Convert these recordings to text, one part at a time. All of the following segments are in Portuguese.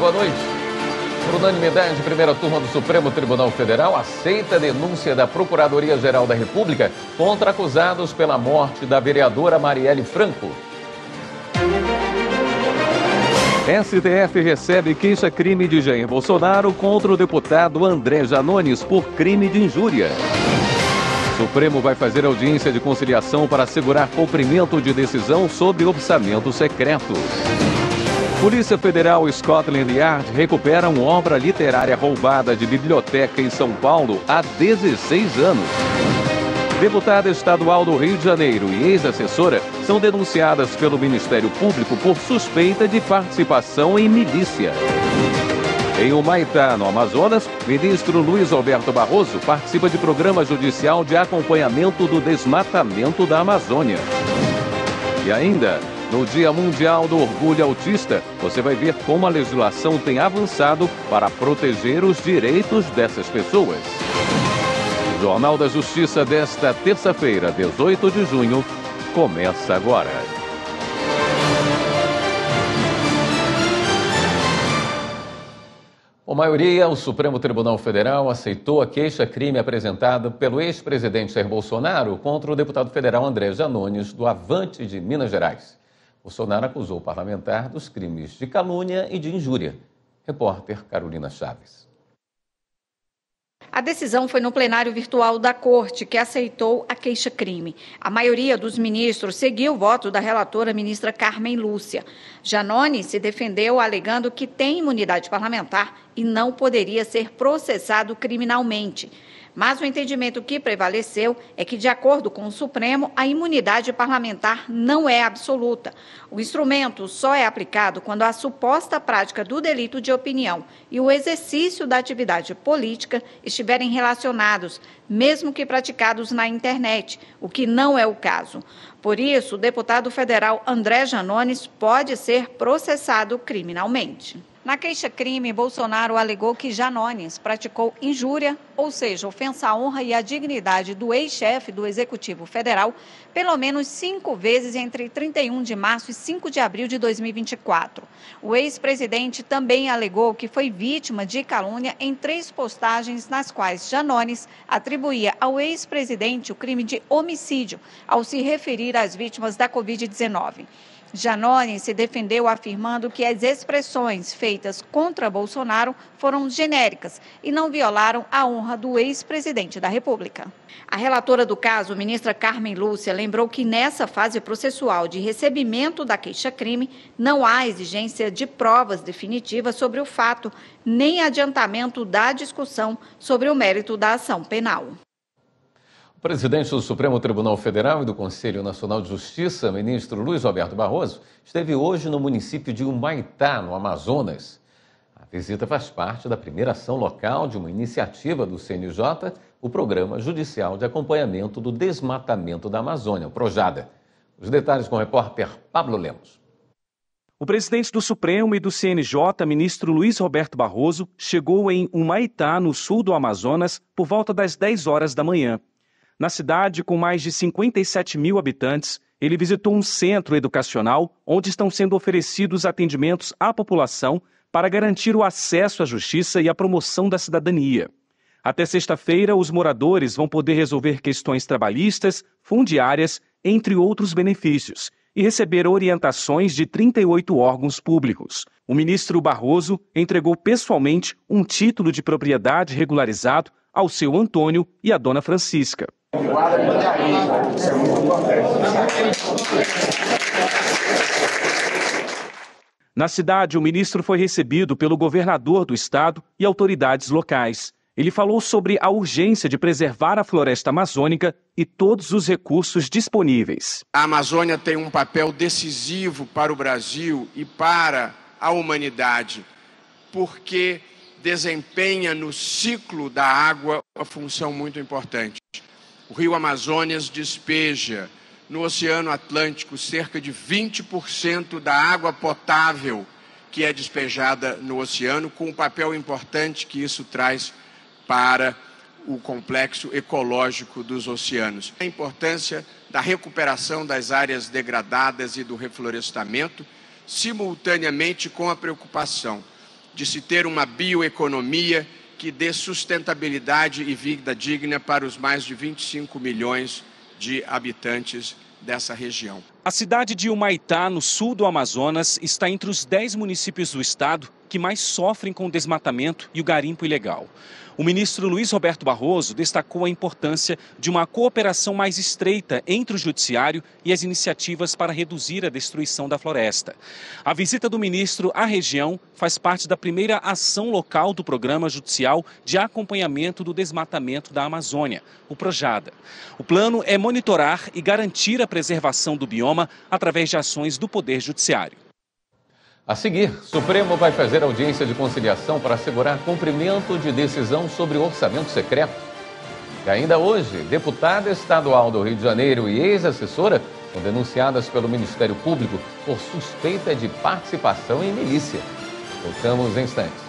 boa noite. Por unanimidade, a primeira turma do Supremo Tribunal Federal aceita a denúncia da Procuradoria-Geral da República contra acusados pela morte da vereadora Marielle Franco. STF recebe queixa-crime de Jair Bolsonaro contra o deputado André Janones por crime de injúria. Supremo vai fazer audiência de conciliação para assegurar cumprimento de decisão sobre orçamento secreto. Polícia Federal e Scotland Yard recuperam obra literária roubada de biblioteca em São Paulo há 16 anos. Deputada estadual do Rio de Janeiro e ex-assessora são denunciadas pelo Ministério Público por suspeita de participação em milícia. Em Humaitá, no Amazonas, ministro Luiz Roberto Barroso participa de programa judicial de acompanhamento do desmatamento da Amazônia. E ainda, no Dia Mundial do Orgulho Autista, você vai ver como a legislação tem avançado para proteger os direitos dessas pessoas. O Jornal da Justiça desta terça-feira, 18 de junho, começa agora. Por maioria, o Supremo Tribunal Federal aceitou a queixa-crime apresentada pelo ex-presidente Jair Bolsonaro contra o deputado federal André Janones, do Avante de Minas Gerais. Bolsonaro acusou o parlamentar dos crimes de calúnia e de injúria. Repórter Carolina Chaves. A decisão foi no plenário virtual da Corte, que aceitou a queixa-crime. A maioria dos ministros seguiu o voto da relatora ministra Carmen Lúcia. Janones se defendeu alegando que tem imunidade parlamentar e não poderia ser processado criminalmente. Mas o entendimento que prevaleceu é que, de acordo com o Supremo, a imunidade parlamentar não é absoluta. O instrumento só é aplicado quando a suposta prática do delito de opinião e o exercício da atividade política estiverem relacionados, mesmo que praticados na internet, o que não é o caso. Por isso, o deputado federal André Janones pode ser processado criminalmente. Na queixa-crime, Bolsonaro alegou que Janones praticou injúria, ou seja, ofensa à honra e à dignidade do ex-chefe do Executivo Federal, pelo menos 5 vezes entre 31 de março e 5 de abril de 2024. O ex-presidente também alegou que foi vítima de calúnia em 3 postagens nas quais Janones atribuía ao ex-presidente o crime de homicídio, ao se referir às vítimas da Covid-19. Janones se defendeu afirmando que as expressões feitas contra Bolsonaro foram genéricas e não violaram a honra do ex-presidente da República. A relatora do caso, ministra Carmen Lúcia, lembrou que nessa fase processual de recebimento da queixa-crime não há exigência de provas definitivas sobre o fato, nem adiantamento da discussão sobre o mérito da ação penal. O presidente do Supremo Tribunal Federal e do Conselho Nacional de Justiça, ministro Luiz Roberto Barroso, esteve hoje no município de Humaitá, no Amazonas. A visita faz parte da primeira ação local de uma iniciativa do CNJ, o Programa Judicial de Acompanhamento do Desmatamento da Amazônia, o PROJADA. Os detalhes com o repórter Pablo Lemos. O presidente do Supremo e do CNJ, ministro Luiz Roberto Barroso, chegou em Humaitá, no sul do Amazonas, por volta das 10 horas da manhã. Na cidade, com mais de 57 mil habitantes, ele visitou um centro educacional onde estão sendo oferecidos atendimentos à população para garantir o acesso à justiça e a promoção da cidadania. Até sexta-feira, os moradores vão poder resolver questões trabalhistas, fundiárias, entre outros benefícios, e receber orientações de 38 órgãos públicos. O ministro Barroso entregou pessoalmente um título de propriedade regularizado ao seu Antônio e à dona Francisca. Na cidade, o ministro foi recebido pelo governador do estado e autoridades locais. Ele falou sobre a urgência de preservar a floresta amazônica e todos os recursos disponíveis. A Amazônia tem um papel decisivo para o Brasil e para a humanidade, porque desempenha no ciclo da água uma função muito importante. O rio Amazonas despeja no Oceano Atlântico cerca de 20% da água potável que é despejada no oceano, com o papel importante que isso traz para o complexo ecológico dos oceanos. A importância da recuperação das áreas degradadas e do reflorestamento, simultaneamente com a preocupação de se ter uma bioeconomia que dê sustentabilidade e vida digna para os mais de 25 milhões de habitantes dessa região. A cidade de Humaitá, no sul do Amazonas, está entre os 10 municípios do estado que mais sofrem com o desmatamento e o garimpo ilegal. O ministro Luiz Roberto Barroso destacou a importância de uma cooperação mais estreita entre o judiciário e as iniciativas para reduzir a destruição da floresta. A visita do ministro à região faz parte da primeira ação local do Programa Judicial de Acompanhamento do Desmatamento da Amazônia, o PROJADA. O plano é monitorar e garantir a preservação do bioma através de ações do Poder Judiciário. A seguir, o Supremo vai fazer audiência de conciliação para assegurar cumprimento de decisão sobre o orçamento secreto. E ainda hoje, deputada estadual do Rio de Janeiro e ex-assessora são denunciadas pelo Ministério Público por suspeita de participação em milícia. Voltamos em instantes.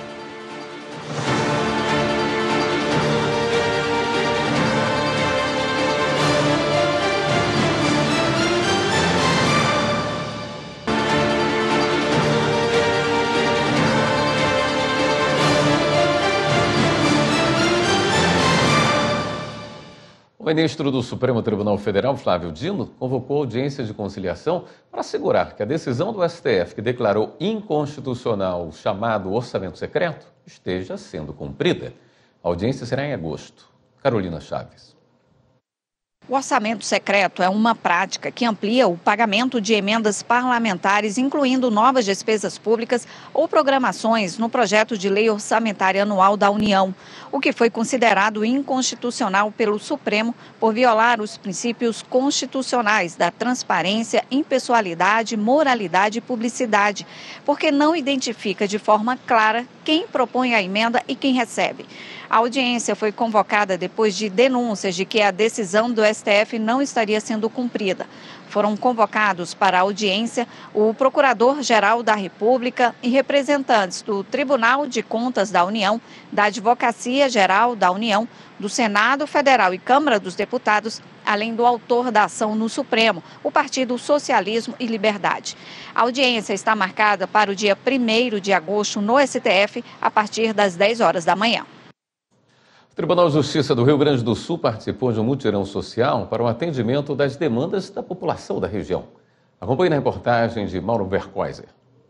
O ministro do Supremo Tribunal Federal, Flávio Dino, convocou audiência de conciliação para assegurar que a decisão do STF, que declarou inconstitucional o chamado orçamento secreto, esteja sendo cumprida. A audiência será em agosto. Carolina Chaves. O orçamento secreto é uma prática que amplia o pagamento de emendas parlamentares, incluindo novas despesas públicas ou programações no projeto de lei orçamentária anual da União, o que foi considerado inconstitucional pelo Supremo por violar os princípios constitucionais da transparência, impessoalidade, moralidade e publicidade, porque não identifica de forma clara quem propõe a emenda e quem recebe. A audiência foi convocada depois de denúncias de que a decisão do STF não estaria sendo cumprida. Foram convocados para a audiência o Procurador-Geral da República e representantes do Tribunal de Contas da União, da Advocacia Geral da União, do Senado Federal e Câmara dos Deputados, além do autor da ação no Supremo, o Partido Socialismo e Liberdade. A audiência está marcada para o dia 1º de agosto no STF, a partir das 10 horas da manhã. O Tribunal de Justiça do Rio Grande do Sul participou de um mutirão social para o atendimento das demandas da população da região. Acompanhe na reportagem de Mauro Vercoiser.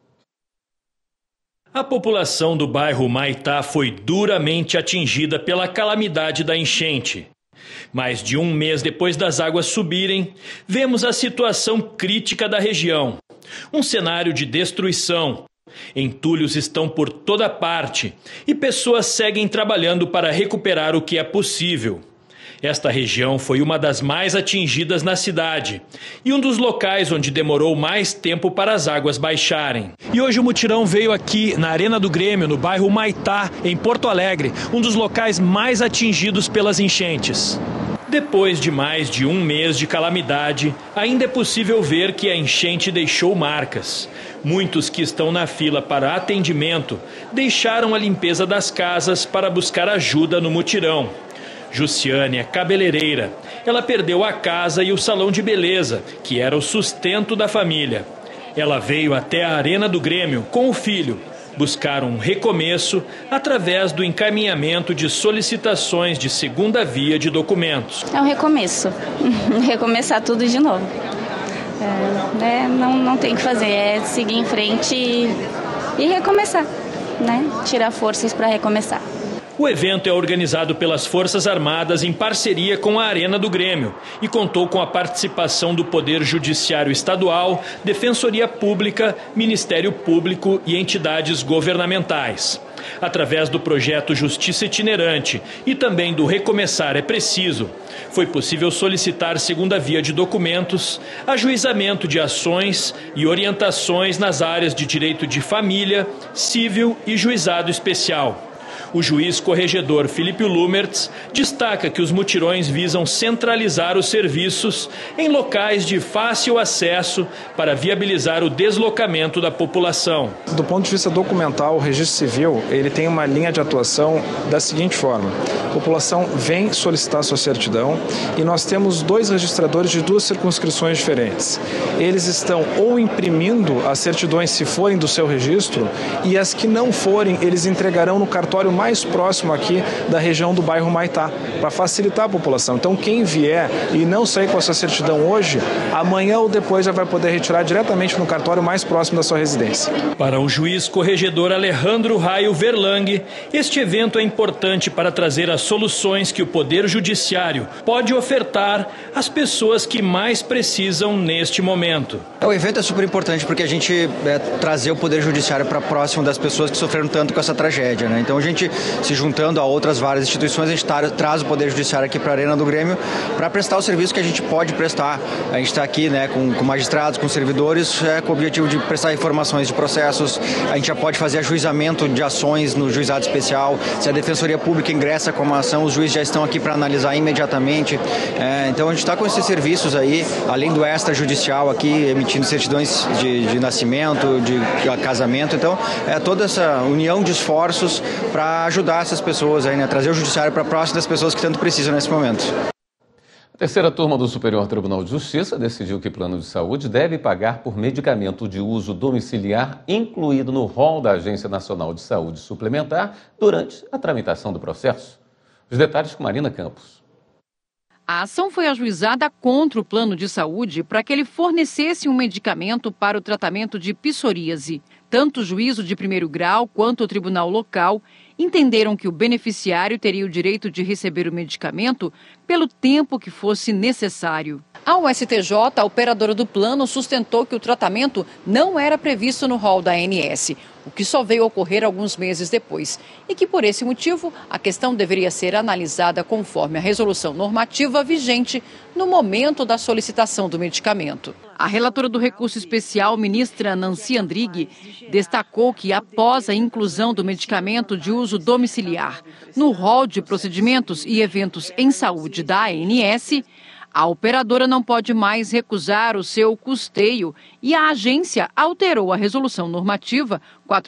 A população do bairro Humaitá foi duramente atingida pela calamidade da enchente. Mais de um mês depois das águas subirem, vemos a situação crítica da região. Um cenário de destruição. Entulhos estão por toda parte e pessoas seguem trabalhando para recuperar o que é possível. Esta região foi uma das mais atingidas na cidade e um dos locais onde demorou mais tempo para as águas baixarem. E hoje o mutirão veio aqui na Arena do Grêmio, no bairro Humaitá, em Porto Alegre, um dos locais mais atingidos pelas enchentes. Depois de mais de um mês de calamidade, ainda é possível ver que a enchente deixou marcas. Muitos que estão na fila para atendimento deixaram a limpeza das casas para buscar ajuda no mutirão. Jussiane é cabeleireira. Ela perdeu a casa e o salão de beleza, que era o sustento da família. Ela veio até a Arena do Grêmio com o filho, buscar um recomeço através do encaminhamento de solicitações de segunda via de documentos. É um recomeço, recomeçar tudo de novo. Não tem o que fazer, é seguir em frente e recomeçar, né? Tirar forças para recomeçar. O evento é organizado pelas Forças Armadas em parceria com a Arena do Grêmio e contou com a participação do Poder Judiciário Estadual, Defensoria Pública, Ministério Público e entidades governamentais. Através do projeto Justiça Itinerante e também do Recomeçar é Preciso, foi possível solicitar segunda via de documentos, ajuizamento de ações e orientações nas áreas de direito de família, civil e juizado especial. O juiz corregedor Felipe Lumertz destaca que os mutirões visam centralizar os serviços em locais de fácil acesso para viabilizar o deslocamento da população. Do ponto de vista documental, o registro civil ele tem uma linha de atuação da seguinte forma: a população vem solicitar sua certidão e nós temos 2 registradores de 2 circunscrições diferentes. Eles estão ou imprimindo as certidões se forem do seu registro, e as que não forem, eles entregarão no cartório mais próximo aqui da região do bairro Humaitá, para facilitar a população. Então quem vier e não sair com a sua certidão hoje, amanhã ou depois já vai poder retirar diretamente no cartório mais próximo da sua residência. Para o juiz corregedor Alejandro Raio Verlang, este evento é importante para trazer as soluções que o Poder Judiciário pode ofertar às pessoas que mais precisam neste momento. O evento é super importante porque a gente trazer o Poder Judiciário para próximo das pessoas que sofreram tanto com essa tragédia, né? Então a gente, se juntando a outras várias instituições, a gente traz o Poder Judiciário aqui para a Arena do Grêmio para prestar o serviço que a gente pode prestar. A gente está aqui, né, com magistrados, com servidores, com o objetivo de prestar informações de processos. A gente já pode fazer ajuizamento de ações no juizado especial. Se a Defensoria Pública ingressa com uma ação, os juízes já estão aqui para analisar imediatamente. Então a gente está com esses serviços aí, além do extrajudicial aqui, emitindo certidões de nascimento, de casamento. Então, toda essa união de esforços para ajudar essas pessoas aí, né? Trazer o judiciário para próximo das pessoas que tanto precisam nesse momento. A terceira turma do Superior Tribunal de Justiça decidiu que plano de saúde deve pagar por medicamento de uso domiciliar incluído no rol da Agência Nacional de Saúde Suplementar durante a tramitação do processo. Os detalhes com Marina Campos. A ação foi ajuizada contra o plano de saúde para que ele fornecesse um medicamento para o tratamento de psoríase. Tanto o juízo de primeiro grau quanto o tribunal local entenderam que o beneficiário teria o direito de receber o medicamento pelo tempo que fosse necessário. Ao STJ, a operadora do plano sustentou que o tratamento não era previsto no rol da ANS, o que só veio ocorrer alguns meses depois, e que, por esse motivo, a questão deveria ser analisada conforme a resolução normativa vigente no momento da solicitação do medicamento. A relatora do recurso especial, ministra Nancy Andrighi, destacou que, após a inclusão do medicamento de uso domiciliar no rol de procedimentos e eventos em saúde da ANS, a operadora não pode mais recusar o seu custeio e a agência alterou a resolução normativa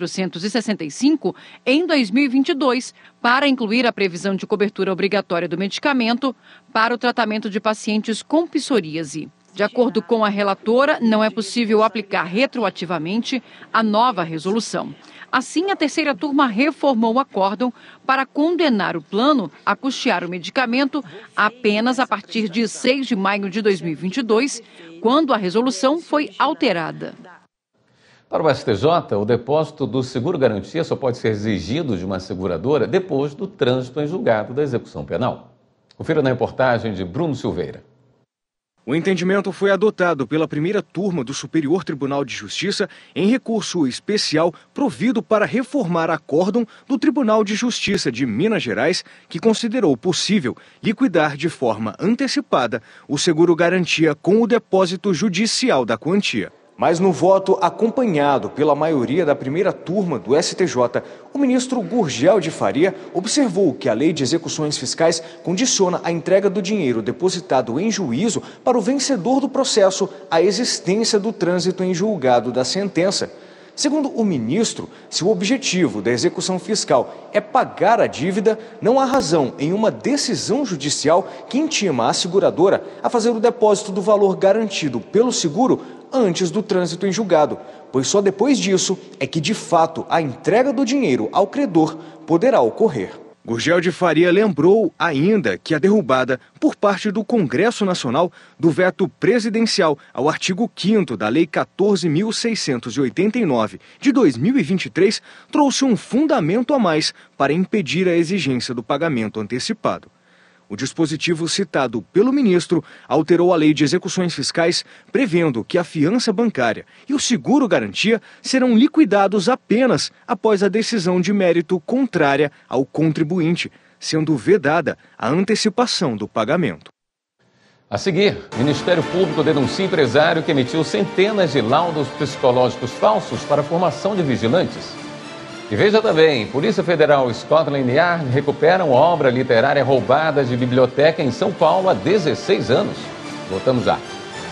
465 em 2022 para incluir a previsão de cobertura obrigatória do medicamento para o tratamento de pacientes com psoríase. De acordo com a relatora, não é possível aplicar retroativamente a nova resolução. Assim, a terceira turma reformou o acórdão para condenar o plano a custear o medicamento apenas a partir de 6 de maio de 2022, quando a resolução foi alterada. Para o STJ, o depósito do seguro-garantia só pode ser exigido de uma seguradora depois do trânsito em julgado da execução penal. Confira na reportagem de Bruno Silveira. O entendimento foi adotado pela primeira turma do Superior Tribunal de Justiça em recurso especial provido para reformar acórdão do Tribunal de Justiça de Minas Gerais, que considerou possível liquidar de forma antecipada o seguro-garantia com o depósito judicial da quantia. Mas no voto acompanhado pela maioria da primeira turma do STJ, o ministro Gurgel de Faria observou que a Lei de Execuções Fiscais condiciona a entrega do dinheiro depositado em juízo para o vencedor do processo à existência do trânsito em julgado da sentença. Segundo o ministro, se o objetivo da execução fiscal é pagar a dívida, não há razão em uma decisão judicial que intima a seguradora a fazer o depósito do valor garantido pelo seguro antes do trânsito em julgado, pois só depois disso é que, de fato, a entrega do dinheiro ao credor poderá ocorrer. Gurgel de Faria lembrou ainda que a derrubada por parte do Congresso Nacional do veto presidencial ao artigo 5º da Lei 14.689 de 2023 trouxe um fundamento a mais para impedir a exigência do pagamento antecipado. O dispositivo citado pelo ministro alterou a Lei de Execuções Fiscais, prevendo que a fiança bancária e o seguro-garantia serão liquidados apenas após a decisão de mérito contrária ao contribuinte, sendo vedada a antecipação do pagamento. A seguir, o Ministério Público denuncia empresário que emitiu centenas de laudos psicológicos falsos para a formação de vigilantes. E veja também, Polícia Federal e Scotland Yard recuperam obra literária roubada de biblioteca em São Paulo há 16 anos. Voltamos já.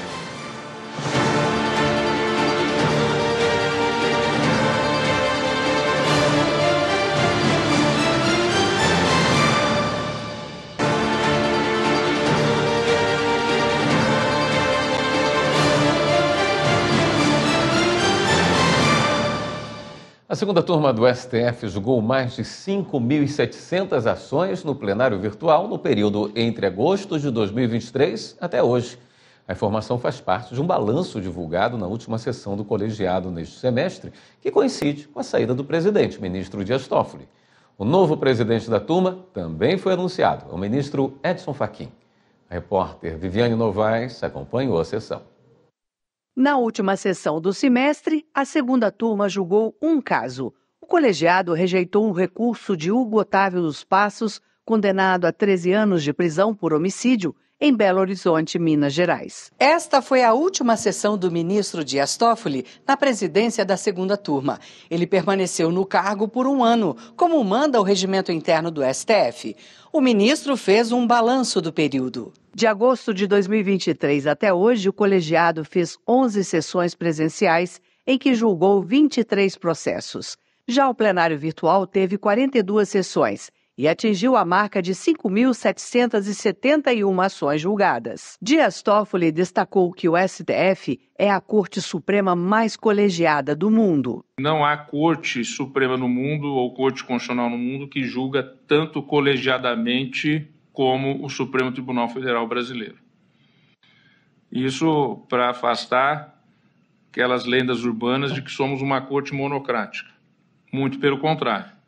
A segunda turma do STF julgou mais de 5.700 ações no plenário virtual no período entre agosto de 2023 até hoje. A informação faz parte de um balanço divulgado na última sessão do colegiado neste semestre, que coincide com a saída do presidente, ministro Dias Toffoli. O novo presidente da turma também foi anunciado, o ministro Edson Fachin. A repórter Viviane Novaes acompanhou a sessão. Na última sessão do semestre, a segunda turma julgou um caso. O colegiado rejeitou um recurso de Hugo Otávio dos Passos, condenado a 13 anos de prisão por homicídio, em Belo Horizonte, Minas Gerais. Esta foi a última sessão do ministro Dias Toffoli na presidência da segunda turma. Ele permaneceu no cargo por um ano, como manda o regimento interno do STF. O ministro fez um balanço do período. De agosto de 2023 até hoje, o colegiado fez 11 sessões presenciais em que julgou 23 processos. Já o plenário virtual teve 42 sessões e atingiu a marca de 5.771 ações julgadas. Dias Toffoli destacou que o STF é a Corte Suprema mais colegiada do mundo. Não há Corte Suprema no mundo ou Corte Constitucional no mundo que julga tanto colegiadamente como o Supremo Tribunal Federal Brasileiro. Isso para afastar aquelas lendas urbanas de que somos uma corte monocrática. Muito pelo contrário.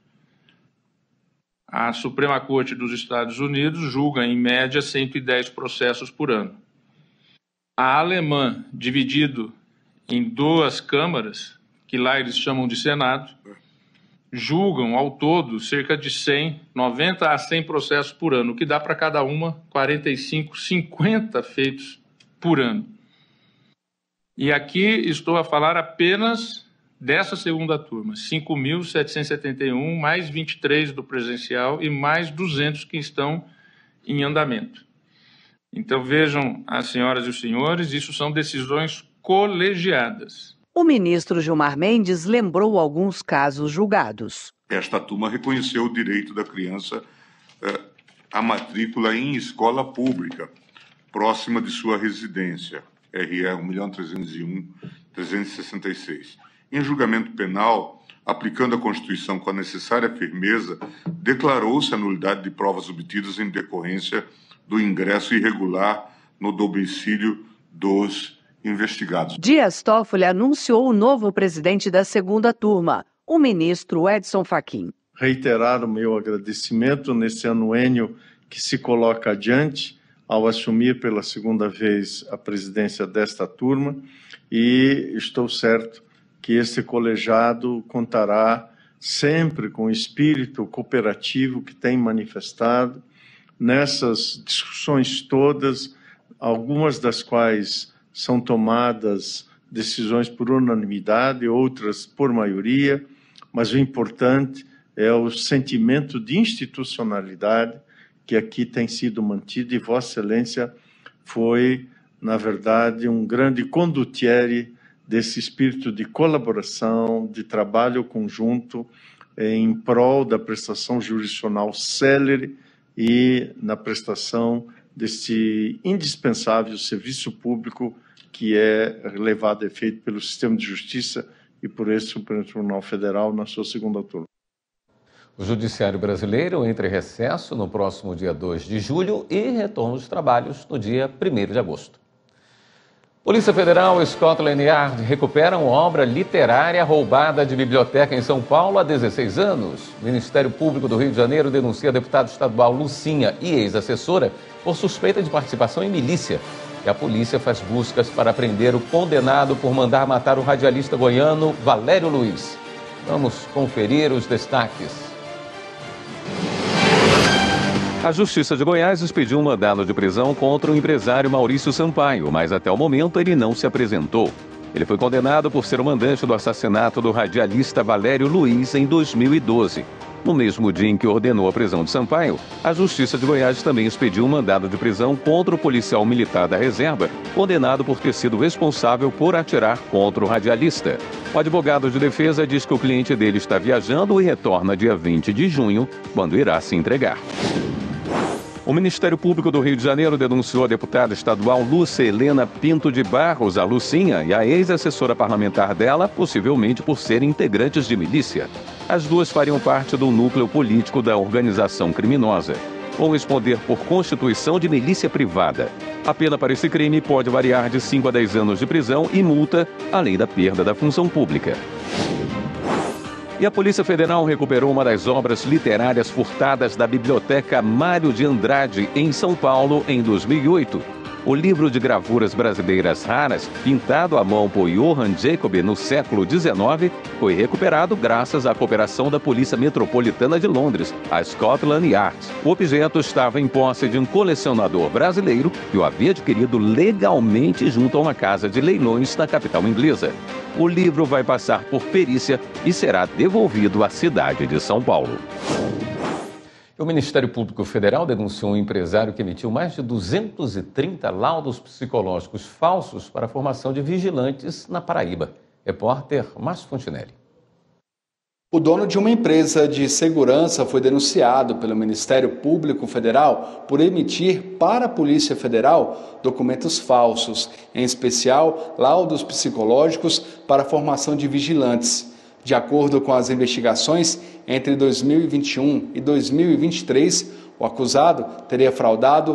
A Suprema Corte dos Estados Unidos julga, em média, 110 processos por ano. A alemã, dividido em duas câmaras, que lá eles chamam de Senado, julgam, ao todo, cerca de 90 a 100 processos por ano, o que dá para cada uma 45, 50 feitos por ano. E aqui estou a falar apenas dessa segunda turma, 5.771, mais 23 do presencial e mais 200 que estão em andamento. Então vejam, as senhoras e os senhores, isso são decisões colegiadas. O ministro Gilmar Mendes lembrou alguns casos julgados. Esta turma reconheceu o direito da criança à matrícula em escola pública, próxima de sua residência, RE 1.301.366. Em julgamento penal, aplicando a Constituição com a necessária firmeza, declarou-se a nulidade de provas obtidas em decorrência do ingresso irregular no domicílio dos investigados. Dias Toffoli anunciou o novo presidente da segunda turma, o ministro Edson Fachin. Reiterar o meu agradecimento nesse anuênio que se coloca adiante ao assumir pela segunda vez a presidência desta turma, e estou certo que este colegiado contará sempre com o espírito cooperativo que tem manifestado nessas discussões todas, algumas das quais são tomadas decisões por unanimidade, outras por maioria, mas o importante é o sentimento de institucionalidade que aqui tem sido mantido, e Vossa Excelência foi, na verdade, um grande condottiere desse espírito de colaboração, de trabalho conjunto em prol da prestação jurisdicional célere e na prestação desse indispensável serviço público que é levado a efeito pelo sistema de justiça e por esse Supremo Tribunal Federal na sua segunda turma. O Judiciário Brasileiro entra em recesso no próximo dia 2 de julho e retorna aos trabalhos no dia 1º de agosto. Polícia Federal e Scotland Yard recuperam obra literária roubada de biblioteca em São Paulo há 16 anos. O Ministério Público do Rio de Janeiro denuncia deputado estadual Lucinha e ex-assessora por suspeita de participação em milícia. E a polícia faz buscas para prender o condenado por mandar matar o radialista goiano Valério Luiz. Vamos conferir os destaques. A Justiça de Goiás expediu um mandado de prisão contra o empresário Maurício Sampaio, mas até o momento ele não se apresentou. Ele foi condenado por ser o mandante do assassinato do radialista Valério Luiz em 2012. No mesmo dia em que ordenou a prisão de Sampaio, a Justiça de Goiás também expediu um mandado de prisão contra o policial militar da reserva, condenado por ter sido responsável por atirar contra o radialista. O advogado de defesa diz que o cliente dele está viajando e retorna dia 20 de junho, quando irá se entregar. O Ministério Público do Rio de Janeiro denunciou a deputada estadual Lúcia Helena Pinto de Barros, a Lucinha, e a ex-assessora parlamentar dela, possivelmente por serem integrantes de milícia. As duas fariam parte do núcleo político da organização criminosa. Vão responder por constituição de milícia privada. A pena para esse crime pode variar de 5 a 10 anos de prisão e multa, além da perda da função pública. E a Polícia Federal recuperou uma das obras literárias furtadas da Biblioteca Mário de Andrade, em São Paulo, em 2008. O livro de gravuras brasileiras raras, pintado à mão por Johann Jacob no século XIX, foi recuperado graças à cooperação da Polícia Metropolitana de Londres, a Scotland Yard. O objeto estava em posse de um colecionador brasileiro que o havia adquirido legalmente junto a uma casa de leilões na capital inglesa. O livro vai passar por perícia e será devolvido à cidade de São Paulo. O Ministério Público Federal denunciou um empresário que emitiu mais de 230 laudos psicológicos falsos para a formação de vigilantes na Paraíba. Repórter Márcio Fontinelli. O dono de uma empresa de segurança foi denunciado pelo Ministério Público Federal por emitir para a Polícia Federal documentos falsos, em especial laudos psicológicos para a formação de vigilantes. De acordo com as investigações, entre 2021 e 2023, o acusado teria fraudado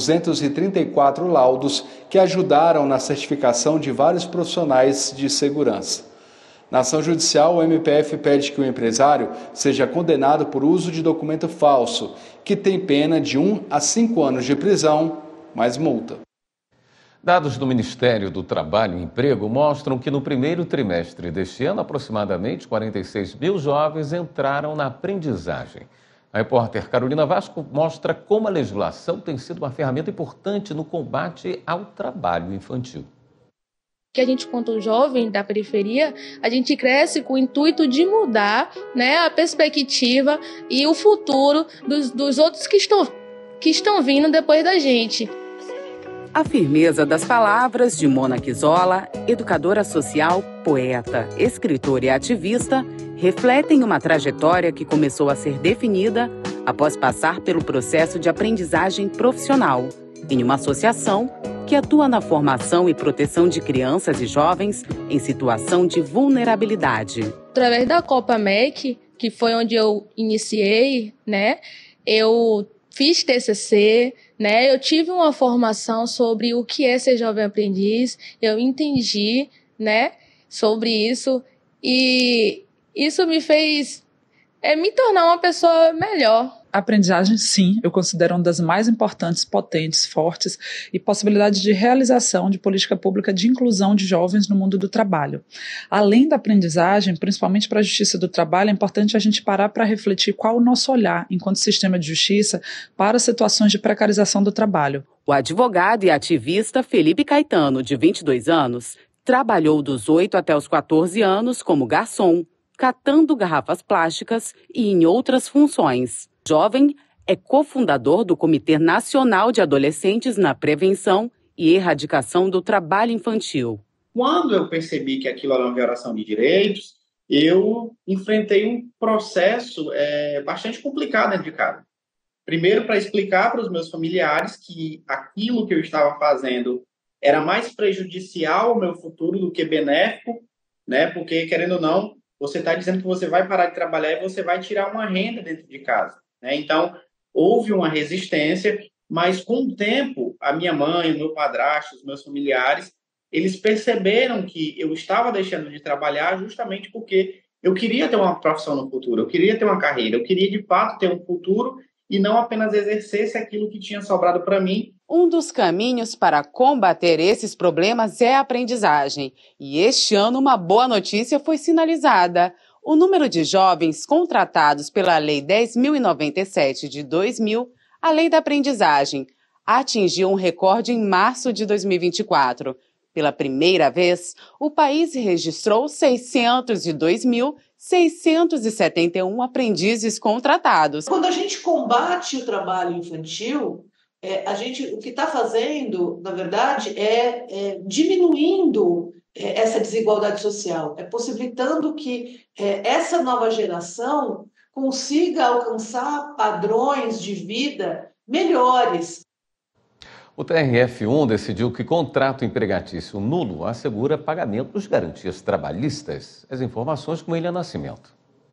234 laudos que ajudaram na certificação de vários profissionais de segurança. Na ação judicial, o MPF pede que o empresário seja condenado por uso de documento falso, que tem pena de 1 a 5 anos de prisão, mais multa. Dados do Ministério do Trabalho e Emprego mostram que no primeiro trimestre deste ano, aproximadamente 46 mil jovens entraram na aprendizagem. A repórter Carolina Vasco mostra como a legislação tem sido uma ferramenta importante no combate ao trabalho infantil. Que a gente, quanto jovem da periferia, a gente cresce com o intuito de mudar, né, a perspectiva e o futuro dos outros que estão vindo depois da gente. A firmeza das palavras de Mona Kizola, educadora social, poeta, escritora e ativista, refletem uma trajetória que começou a ser definida após passar pelo processo de aprendizagem profissional, em uma associação que atua na formação e proteção de crianças e jovens em situação de vulnerabilidade. Através da Copa MEC, que foi onde eu iniciei, né, eu fiz TCC, né, eu tive uma formação sobre o que é ser jovem aprendiz, eu entendi, né, sobre isso, e isso me fez me tornar uma pessoa melhor. A aprendizagem, sim, eu considero uma das mais importantes, potentes, fortes e possibilidades de realização de política pública de inclusão de jovens no mundo do trabalho. Além da aprendizagem, principalmente para a justiça do trabalho, é importante a gente parar para refletir qual o nosso olhar, enquanto sistema de justiça, para situações de precarização do trabalho. O advogado e ativista Felipe Caetano, de 22 anos, trabalhou dos 8 até os 14 anos como garçom, catando garrafas plásticas e em outras funções. Jovem é cofundador do Comitê Nacional de Adolescentes na Prevenção e Erradicação do Trabalho Infantil. Quando eu percebi que aquilo era uma violação de direitos, eu enfrentei um processo bastante complicado dentro de casa. Primeiro, para explicar para os meus familiares que aquilo que eu estava fazendo era mais prejudicial ao meu futuro do que benéfico, né? Porque, querendo ou não, você está dizendo que você vai parar de trabalhar e você vai tirar uma renda dentro de casa. Então, houve uma resistência, mas com o tempo, a minha mãe, o meu padrasto, os meus familiares, eles perceberam que eu estava deixando de trabalhar justamente porque eu queria ter uma profissão no futuro, eu queria ter uma carreira, eu queria, de fato, ter um futuro e não apenas exercesse aquilo que tinha sobrado para mim. Um dos caminhos para combater esses problemas é a aprendizagem. E este ano, uma boa notícia foi sinalizada. O número de jovens contratados pela Lei 10.097 de 2000, a Lei da Aprendizagem, atingiu um recorde em março de 2024. Pela primeira vez, o país registrou 602.671 aprendizes contratados. Quando a gente combate o trabalho infantil, o que está fazendo, na verdade, é diminuindo essa desigualdade social, possibilitando que essa nova geração consiga alcançar padrões de vida melhores. O TRF1 decidiu que contrato empregatício nulo assegura pagamento dos garantias trabalhistas. As informações com William Nascimento.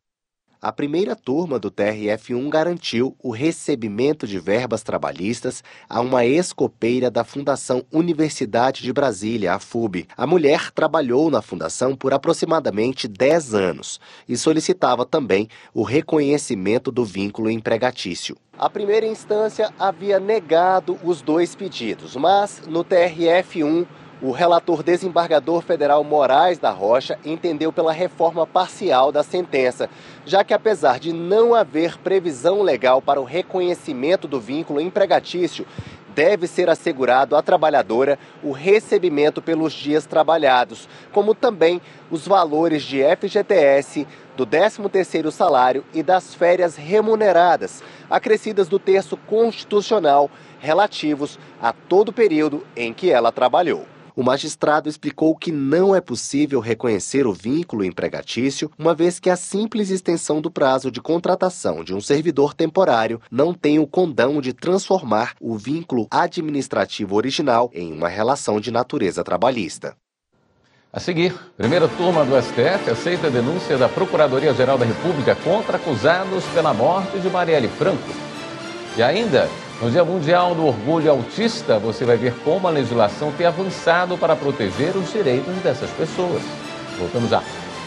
A primeira turma do TRF1 garantiu o recebimento de verbas trabalhistas a uma ex-copeira da Fundação Universidade de Brasília, a FUB. A mulher trabalhou na fundação por aproximadamente 10 anos e solicitava também o reconhecimento do vínculo empregatício. A primeira instância havia negado os dois pedidos, mas no TRF1, o relator desembargador federal Moraes da Rocha entendeu pela reforma parcial da sentença, já que apesar de não haver previsão legal para o reconhecimento do vínculo empregatício, deve ser assegurado à trabalhadora o recebimento pelos dias trabalhados, como também os valores de FGTS, do 13º salário e das férias remuneradas, acrescidas do terço constitucional, relativos a todo o período em que ela trabalhou. O magistrado explicou que não é possível reconhecer o vínculo empregatício, uma vez que a simples extensão do prazo de contratação de um servidor temporário não tem o condão de transformar o vínculo administrativo original em uma relação de natureza trabalhista. A seguir, primeira turma do STF aceita a denúncia da Procuradoria-Geral da República contra acusados pela morte de Marielle Franco. E ainda, no Dia Mundial do Orgulho Autista, você vai ver como a legislação tem avançado para proteger os direitos dessas pessoas. Voltamos já.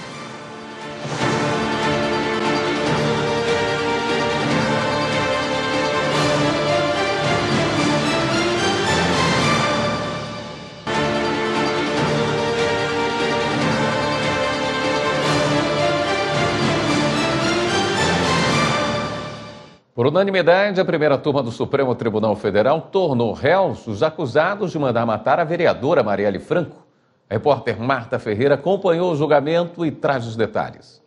Por unanimidade, a primeira turma do Supremo Tribunal Federal tornou réus os acusados de mandar matar a vereadora Marielle Franco. A repórter Marta Ferreira acompanhou o julgamento e traz os detalhes.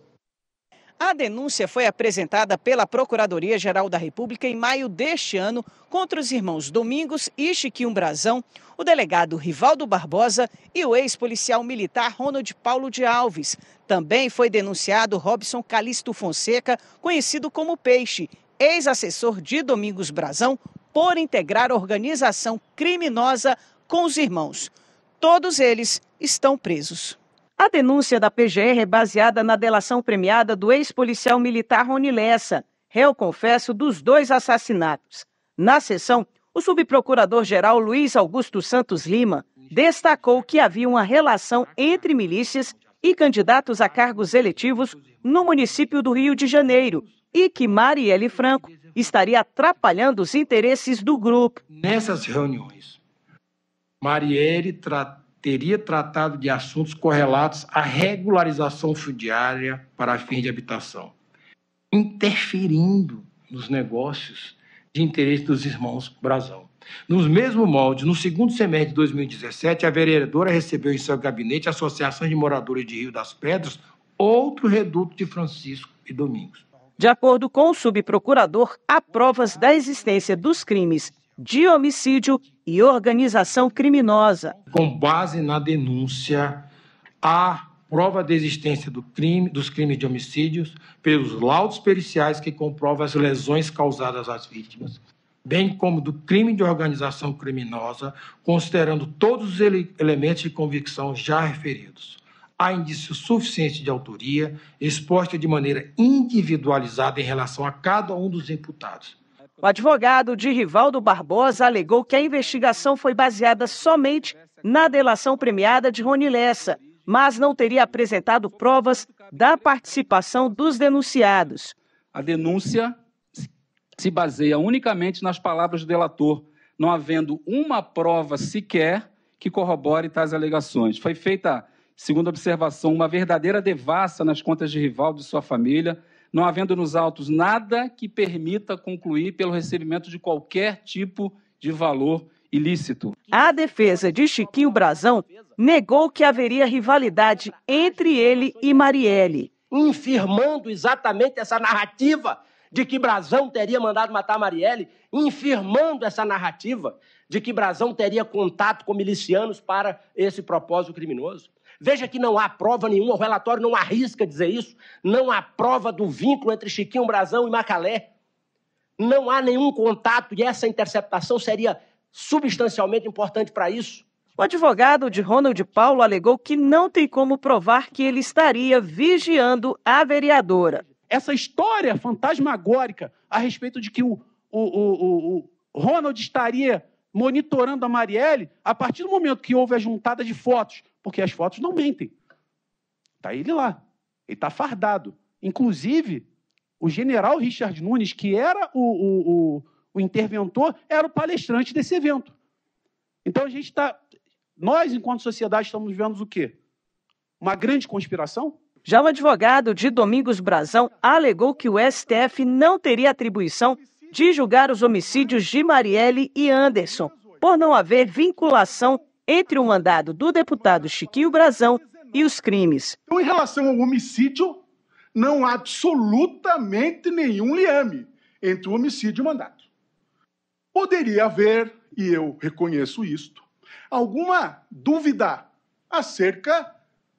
A denúncia foi apresentada pela Procuradoria-Geral da República em maio deste ano contra os irmãos Domingos e Chiquinho Brazão, o delegado Rivaldo Barbosa e o ex-policial militar Ronald Paulo de Alves. Também foi denunciado Robson Calixto Fonseca, conhecido como Peixe, ex-assessor de Domingos Brazão, por integrar organização criminosa com os irmãos. Todos eles estão presos. A denúncia da PGR é baseada na delação premiada do ex-policial militar Rony Lessa, réu confesso dos 2 assassinatos. Na sessão, o subprocurador-geral Luiz Augusto Santos Lima destacou que havia uma relação entre milícias e candidatos a cargos eletivos no município do Rio de Janeiro, e que Marielle Franco estaria atrapalhando os interesses do grupo. Nessas reuniões, Marielle teria tratado de assuntos correlatos à regularização fundiária para fins de habitação, interferindo nos negócios de interesse dos irmãos Brazão. Nos mesmos moldes, no segundo semestre de 2017, a vereadora recebeu em seu gabinete a Associação de Moradores de Rio das Pedras, outro reduto de Francisco e Domingos. De acordo com o subprocurador, há provas da existência dos crimes de homicídio e organização criminosa. Com base na denúncia, há prova da existência dos crimes de homicídios pelos laudos periciais que comprovam as lesões causadas às vítimas, bem como do crime de organização criminosa, considerando todos os elementos de convicção já referidos. Há indício suficiente de autoria, exposta de maneira individualizada em relação a cada um dos imputados. O advogado de Rivaldo Barbosa alegou que a investigação foi baseada somente na delação premiada de Rony Lessa, mas não teria apresentado provas da participação dos denunciados. A denúncia se baseia unicamente nas palavras do delator, não havendo uma prova sequer que corrobore tais alegações. Foi feita, segundo a observação, uma verdadeira devassa nas contas de Rivaldo e sua família, não havendo nos autos nada que permita concluir pelo recebimento de qualquer tipo de valor ilícito. A defesa de Chiquinho Brazão negou que haveria rivalidade entre ele e Marielle, infirmando exatamente essa narrativa de que Brazão teria mandado matar Marielle, infirmando essa narrativa de que Brazão teria contato com milicianos para esse propósito criminoso. Veja que não há prova nenhuma, o relatório não arrisca dizer isso, não há prova do vínculo entre Chiquinho Brazão e Macalé. Não há nenhum contato e essa interceptação seria substancialmente importante para isso. O advogado de Ronald Paulo alegou que não tem como provar que ele estaria vigiando a vereadora. Essa história fantasmagórica a respeito de que o Ronald estaria monitorando a Marielle, a partir do momento que houve a juntada de fotos, porque as fotos não mentem. Está ele lá, ele está fardado. Inclusive, o general Richard Nunes, que era o interventor, era o palestrante desse evento. Então, nós, enquanto sociedade, estamos vendo o quê? Uma grande conspiração? Já o advogado de Domingos Brazão alegou que o STF não teria atribuição de julgar os homicídios de Marielle e Anderson, por não haver vinculação entre o mandado do deputado Chiquinho Brazão e os crimes. Então, em relação ao homicídio, não há absolutamente nenhum liame entre o homicídio e o mandato. Poderia haver, e eu reconheço isto, alguma dúvida acerca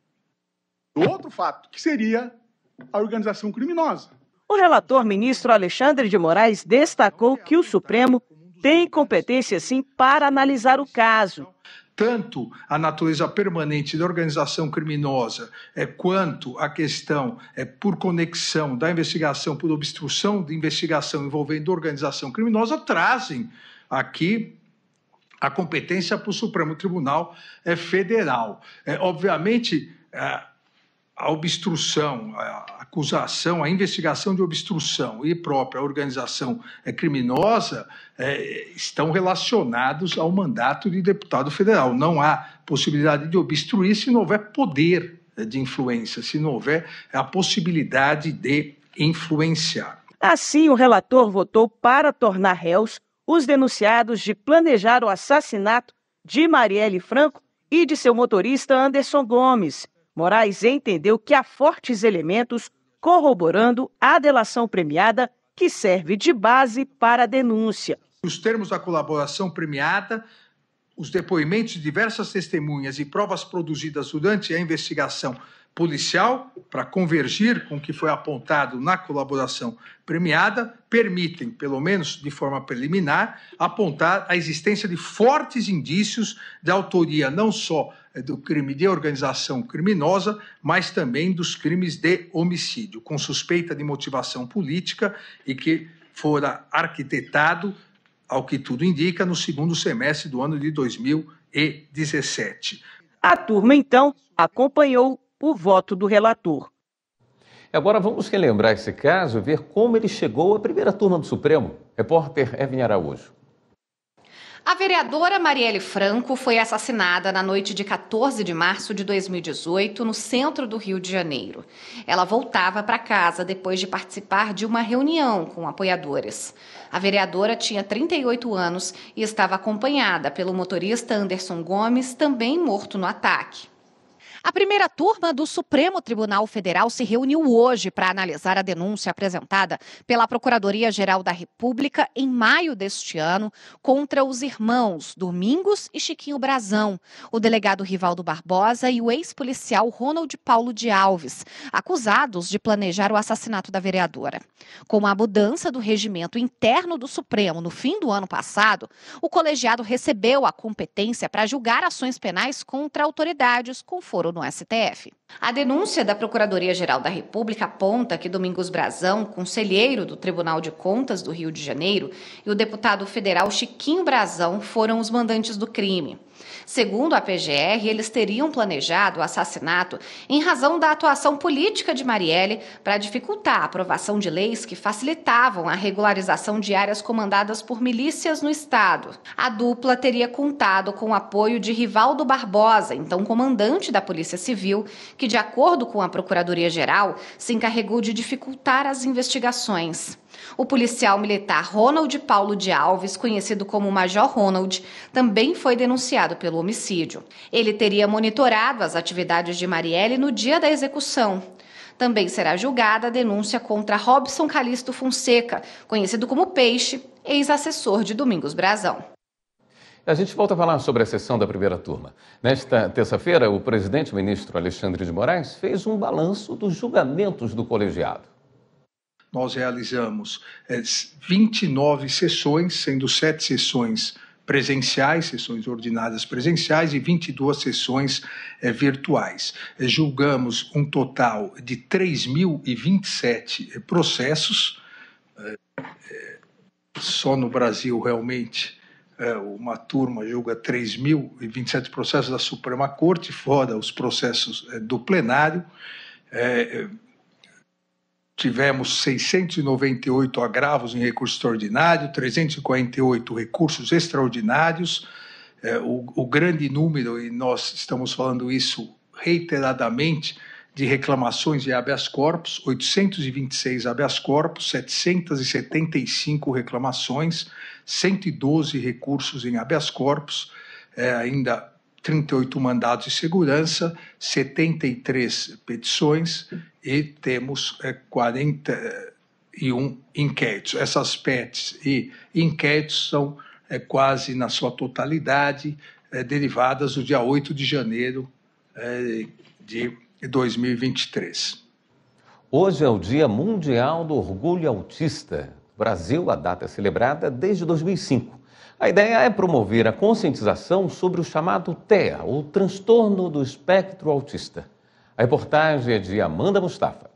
do outro fato, que seria a organização criminosa. O relator ministro Alexandre de Moraes destacou que o Supremo tem competência, sim, para analisar o caso. Tanto a natureza permanente da organização criminosa, quanto a questão por conexão da investigação, por obstrução de investigação envolvendo organização criminosa, trazem aqui a competência para o Supremo Tribunal Federal. Obviamente, a obstrução, a acusação, a investigação de obstrução e própria organização criminosa estão relacionados ao mandato de deputado federal. Não há possibilidade de obstruir se não houver poder de influência, se não houver a possibilidade de influenciar. Assim, o relator votou para tornar réus os denunciados de planejar o assassinato de Marielle Franco e de seu motorista Anderson Gomes. Moraes entendeu que há fortes elementos corroborando a delação premiada que serve de base para a denúncia. Os termos da colaboração premiada, os depoimentos de diversas testemunhas e provas produzidas durante a investigação policial, para convergir com o que foi apontado na colaboração premiada, permitem, pelo menos de forma preliminar, apontar a existência de fortes indícios de autoria não só do crime de organização criminosa, mas também dos crimes de homicídio, com suspeita de motivação política e que fora arquitetado, ao que tudo indica, no segundo semestre do ano de 2017. A turma, então, acompanhou o voto do relator. Agora vamos relembrar esse caso e ver como ele chegou à primeira turma do Supremo. Repórter Evelyn Araújo. A vereadora Marielle Franco foi assassinada na noite de 14 de março de 2018, no centro do Rio de Janeiro. Ela voltava para casa depois de participar de uma reunião com apoiadores. A vereadora tinha 38 anos e estava acompanhada pelo motorista Anderson Gomes, também morto no ataque. A primeira turma do Supremo Tribunal Federal se reuniu hoje para analisar a denúncia apresentada pela Procuradoria-Geral da República em maio deste ano contra os irmãos Domingos e Chiquinho Brazão, o delegado Rivaldo Barbosa e o ex-policial Ronald Paulo de Alves, acusados de planejar o assassinato da vereadora. Com a mudança do regimento interno do Supremo no fim do ano passado, o colegiado recebeu a competência para julgar ações penais contra autoridades com foro no STF. A denúncia da Procuradoria-Geral da República aponta que Domingos Brazão, conselheiro do Tribunal de Contas do Rio de Janeiro, e o deputado federal Chiquinho Brazão foram os mandantes do crime. Segundo a PGR, eles teriam planejado o assassinato em razão da atuação política de Marielle para dificultar a aprovação de leis que facilitavam a regularização de áreas comandadas por milícias no estado. A dupla teria contado com o apoio de Rivaldo Barbosa, então comandante da Polícia Polícia Civil, que, de acordo com a Procuradoria-Geral, se encarregou de dificultar as investigações. O policial militar Ronald Paulo de Alves, conhecido como Major Ronald, também foi denunciado pelo homicídio. Ele teria monitorado as atividades de Marielle no dia da execução. Também será julgada a denúncia contra Robson Calixto Fonseca, conhecido como Peixe, ex-assessor de Domingos Brazão. A gente volta a falar sobre a sessão da primeira turma. Nesta terça-feira, o presidente ministro Alexandre de Moraes fez um balanço dos julgamentos do colegiado. Nós realizamos 29 sessões, sendo 7 sessões presenciais, sessões ordinárias presenciais, e 22 sessões virtuais. Julgamos um total de 3.027 processos. Só no Brasil, realmente, uma turma julga 3.027 processos da Suprema Corte, fora os processos do plenário. Tivemos 698 agravos em recurso extraordinário, 348 recursos extraordinários. O grande número, e nós estamos falando isso reiteradamente, de reclamações de habeas corpus, 826 habeas corpus, 775 reclamações, 112 recursos em habeas corpus, ainda 38 mandados de segurança, 73 petições e temos 41 inquéritos. Essas PETs e inquéritos são quase na sua totalidade derivadas do dia 8 de janeiro de 2023. Hoje é o Dia Mundial do Orgulho Autista. No Brasil, a data é celebrada desde 2005. A ideia é promover a conscientização sobre o chamado TEA, ou transtorno do espectro autista. A reportagem é de Amanda Mustafa.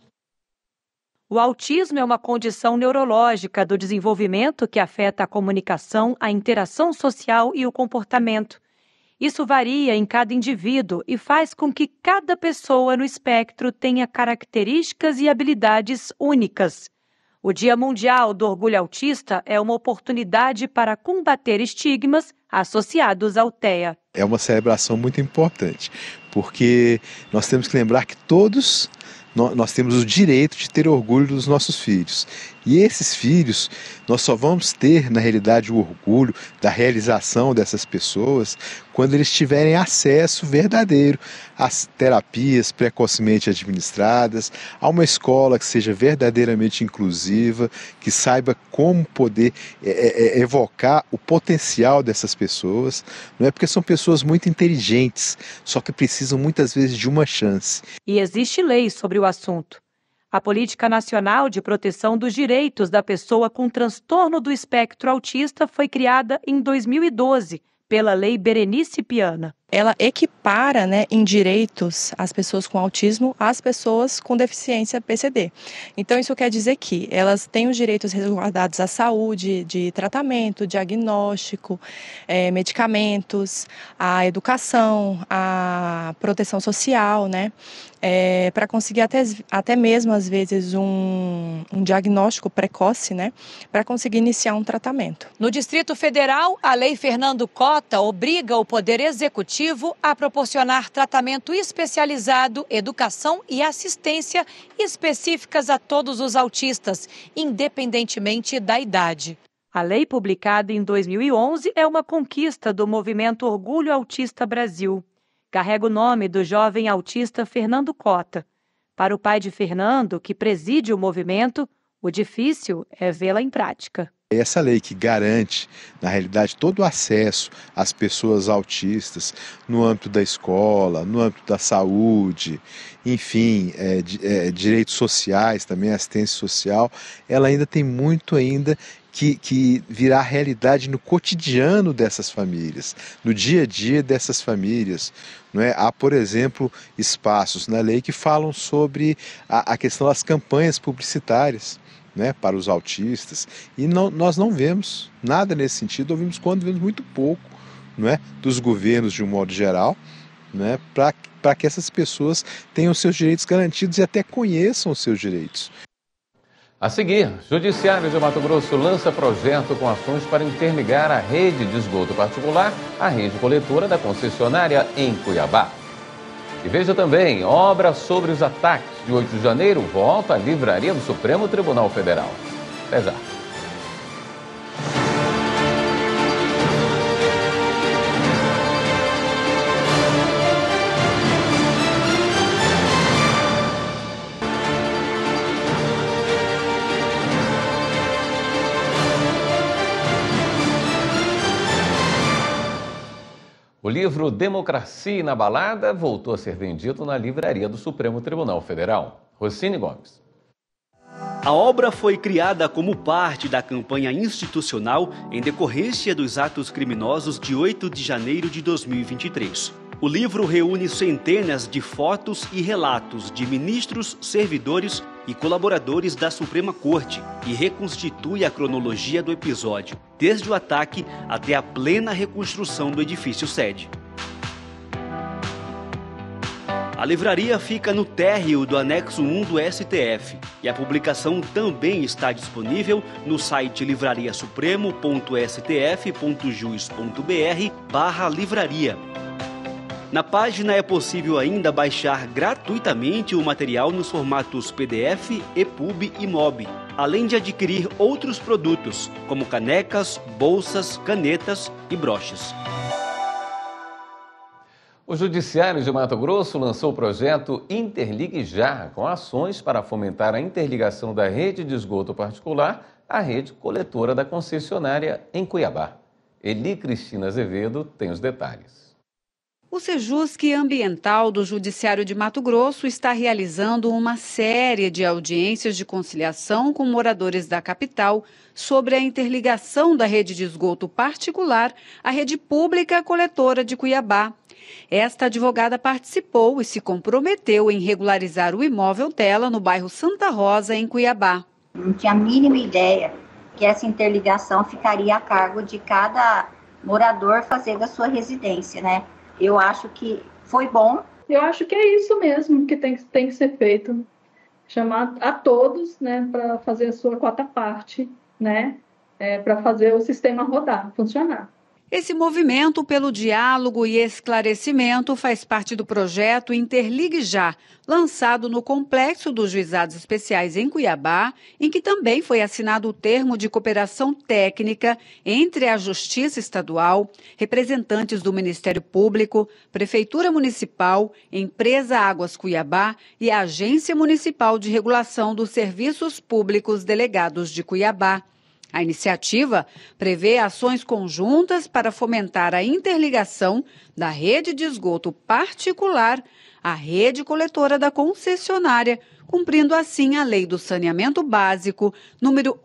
O autismo é uma condição neurológica do desenvolvimento que afeta a comunicação, a interação social e o comportamento. Isso varia em cada indivíduo e faz com que cada pessoa no espectro tenha características e habilidades únicas. O Dia Mundial do Orgulho Autista é uma oportunidade para combater estigmas associados ao TEA. É uma celebração muito importante, porque nós temos que lembrar que todos nós temos o direito de ter orgulho dos nossos filhos. E esses filhos, nós só vamos ter, na realidade, o orgulho da realização dessas pessoas quando eles tiverem acesso verdadeiro às terapias precocemente administradas, a uma escola que seja verdadeiramente inclusiva, que saiba como poder evocar o potencial dessas pessoas. Não é porque são pessoas muito inteligentes, só que precisam muitas vezes de uma chance. E existe lei sobre o assunto. A Política Nacional de Proteção dos Direitos da Pessoa com Transtorno do Espectro Autista foi criada em 2012 pela Lei Berenice Piana. Ela equipara, em direitos as pessoas com autismo às pessoas com deficiência PCD. Então, isso quer dizer que elas têm os direitos resguardados à saúde, de tratamento, diagnóstico, medicamentos, à educação, à proteção social, para conseguir até mesmo, às vezes, um diagnóstico precoce, para conseguir iniciar um tratamento. No Distrito Federal, a Lei Fernando Cota obriga o Poder Executivo a proporcionar tratamento especializado, educação e assistência específicas a todos os autistas, independentemente da idade. A lei, publicada em 2011, é uma conquista do movimento Orgulho Autista Brasil. Carrega o nome do jovem autista Fernando Cota. Para o pai de Fernando, que preside o movimento, o difícil é vê-la em prática. Essa lei que garante, na realidade, todo o acesso às pessoas autistas no âmbito da escola, no âmbito da saúde, enfim, direitos sociais, também assistência social, ela ainda tem muito que virar realidade no cotidiano dessas famílias, no dia a dia dessas famílias. Há, por exemplo, espaços na lei que falam sobre a questão das campanhas publicitárias, para os autistas, e nós não vemos nada nesse sentido, ouvimos muito pouco, dos governos de um modo geral, para que essas pessoas tenham seus direitos garantidos e até conheçam os seus direitos. A seguir, Judiciário de Mato Grosso lança projeto com ações para interligar a rede de esgoto particular à rede coletora da concessionária em Cuiabá. E veja também, obra sobre os ataques de 8 de janeiro volta à livraria do Supremo Tribunal Federal. Até já. O livro Democracia Inabalada voltou a ser vendido na livraria do Supremo Tribunal Federal. Rossini Gomes. A obra foi criada como parte da campanha institucional em decorrência dos atos criminosos de 8 de janeiro de 2023. O livro reúne centenas de fotos e relatos de ministros, servidores e colaboradores da Suprema Corte e reconstitui a cronologia do episódio, desde o ataque até a plena reconstrução do edifício sede. A livraria fica no térreo do anexo 1 do STF e a publicação também está disponível no site livrariasupremo.stf.jus.br/livraria. Na página é possível ainda baixar gratuitamente o material nos formatos PDF, EPUB e MOB, além de adquirir outros produtos, como canecas, bolsas, canetas e broches. O Judiciário de Mato Grosso lançou o projeto Interligue Já, com ações para fomentar a interligação da rede de esgoto particular à rede coletora da concessionária em Cuiabá. Eli Cristina Azevedo tem os detalhes. O Sejusc Ambiental do Judiciário de Mato Grosso está realizando uma série de audiências de conciliação com moradores da capital sobre a interligação da rede de esgoto particular à rede pública coletora de Cuiabá. Esta advogada participou e se comprometeu em regularizar o imóvel dela no bairro Santa Rosa, em Cuiabá. Não tinha a mínima ideia que essa interligação ficaria a cargo de cada morador fazer da sua residência, né? Eu acho que foi bom. Eu acho que é isso mesmo que tem que ser feito. Chamar a todos, né, para fazer a sua quarta parte, né, para fazer o sistema rodar, funcionar. Esse movimento pelo diálogo e esclarecimento faz parte do projeto Interligue Já, lançado no Complexo dos Juizados Especiais em Cuiabá, em que também foi assinado o termo de cooperação técnica entre a Justiça Estadual, representantes do Ministério Público, Prefeitura Municipal, Empresa Águas Cuiabá e a Agência Municipal de Regulação dos Serviços Públicos Delegados de Cuiabá. A iniciativa prevê ações conjuntas para fomentar a interligação da rede de esgoto particular à rede coletora da concessionária, cumprindo assim a Lei do Saneamento Básico, número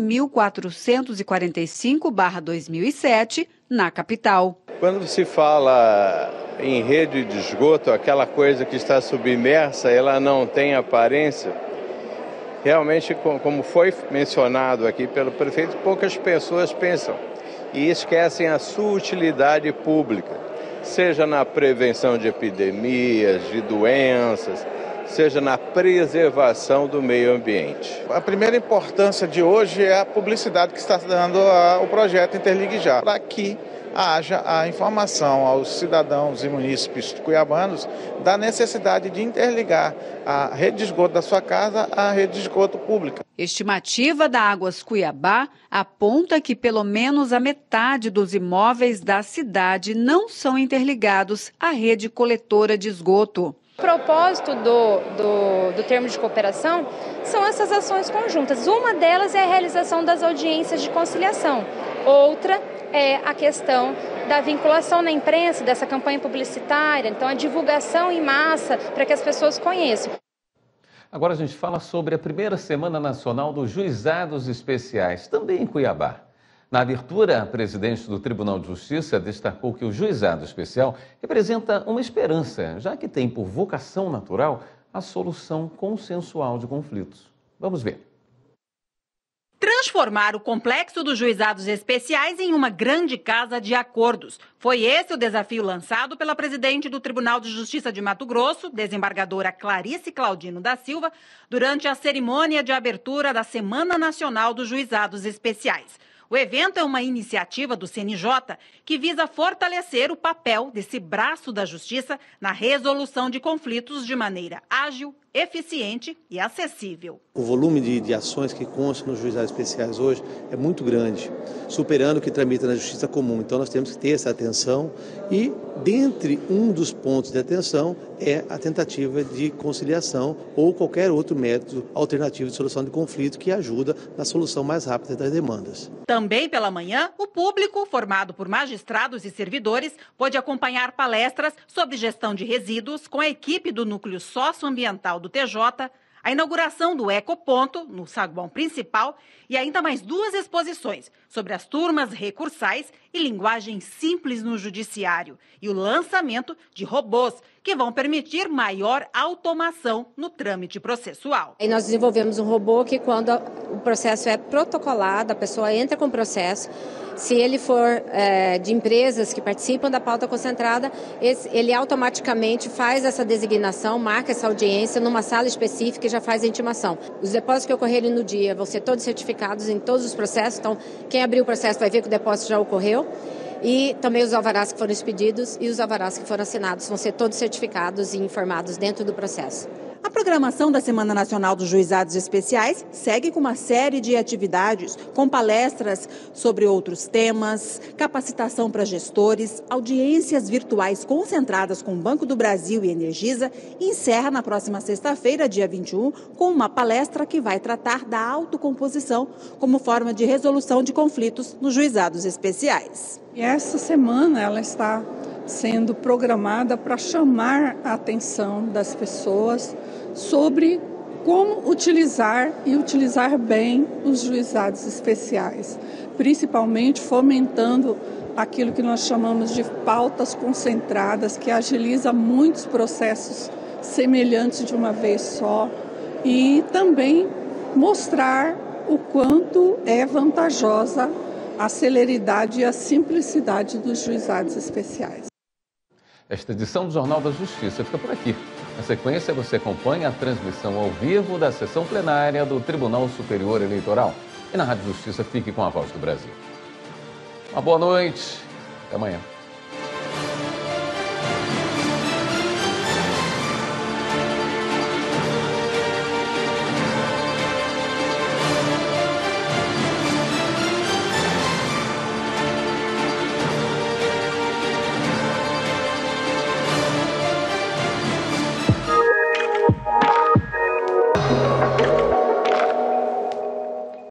11.445/2007, na capital. Quando se fala em rede de esgoto, aquela coisa que está submersa, ela não tem aparência. Realmente, como foi mencionado aqui pelo prefeito, poucas pessoas pensam e esquecem a sua utilidade pública, seja na prevenção de epidemias, de doenças, seja na preservação do meio ambiente. A primeira importância de hoje é a publicidade que está dando ao projeto Interligue Já, para que haja a informação aos cidadãos e munícipes cuiabanos da necessidade de interligar a rede de esgoto da sua casa à rede de esgoto pública. Estimativa da Águas Cuiabá aponta que pelo menos a metade dos imóveis da cidade não são interligados à rede coletora de esgoto. O propósito do termo de cooperação são essas ações conjuntas. Uma delas é a realização das audiências de conciliação. Outra é a questão da vinculação na imprensa, dessa campanha publicitária, então a divulgação em massa para que as pessoas conheçam. Agora a gente fala sobre a primeira Semana Nacional dos Juizados Especiais, também em Cuiabá. Na abertura, a presidente do Tribunal de Justiça destacou que o juizado especial representa uma esperança, já que tem por vocação natural a solução consensual de conflitos. Vamos ver. Transformar o complexo dos juizados especiais em uma grande casa de acordos. Foi esse o desafio lançado pela presidente do Tribunal de Justiça de Mato Grosso, desembargadora Clarice Claudino da Silva, durante a cerimônia de abertura da Semana Nacional dos Juizados Especiais. O evento é uma iniciativa do CNJ que visa fortalecer o papel desse braço da justiça na resolução de conflitos de maneira ágil, eficiente e acessível. O volume de ações que constam nos juizados especiais hoje é muito grande, superando o que tramita na justiça comum. Então nós temos que ter essa atenção e, dentre um dos pontos de atenção, é a tentativa de conciliação ou qualquer outro método alternativo de solução de conflito que ajuda na solução mais rápida das demandas. Também pela manhã, o público, formado por magistrados e servidores, pôde acompanhar palestras sobre gestão de resíduos com a equipe do Núcleo Socioambiental do TJ, a inauguração do Ecoponto, no saguão principal, e ainda mais 2 exposições sobre as turmas recursais e linguagem simples no judiciário, e o lançamento de robôs que vão permitir maior automação no trâmite processual. E nós desenvolvemos um robô que, quando o processo é protocolado, a pessoa entra com o processo. Se ele for de empresas que participam da pauta concentrada, ele automaticamente faz essa designação, marca essa audiência numa sala específica e já faz a intimação. Os depósitos que ocorrerem no dia vão ser todos certificados em todos os processos, então quem abrir o processo vai ver que o depósito já ocorreu. E também os alvarás que foram expedidos e os alvarás que foram assinados vão ser todos certificados e informados dentro do processo. A programação da Semana Nacional dos Juizados Especiais segue com uma série de atividades, com palestras sobre outros temas, capacitação para gestores, audiências virtuais concentradas com o Banco do Brasil e Energisa, e encerra na próxima sexta-feira, dia 21, com uma palestra que vai tratar da autocomposição como forma de resolução de conflitos nos juizados especiais. E essa semana ela está sendo programada para chamar a atenção das pessoas sobre como utilizar e utilizar bem os juizados especiais, principalmente fomentando aquilo que nós chamamos de pautas concentradas, que agiliza muitos processos semelhantes de uma vez só, e também mostrar o quanto é vantajosa a celeridade e a simplicidade dos juizados especiais. Esta edição do Jornal da Justiça fica por aqui. Na sequência, você acompanha a transmissão ao vivo da sessão plenária do Tribunal Superior Eleitoral. E na Rádio Justiça, fique com a Voz do Brasil. Uma boa noite. Até amanhã.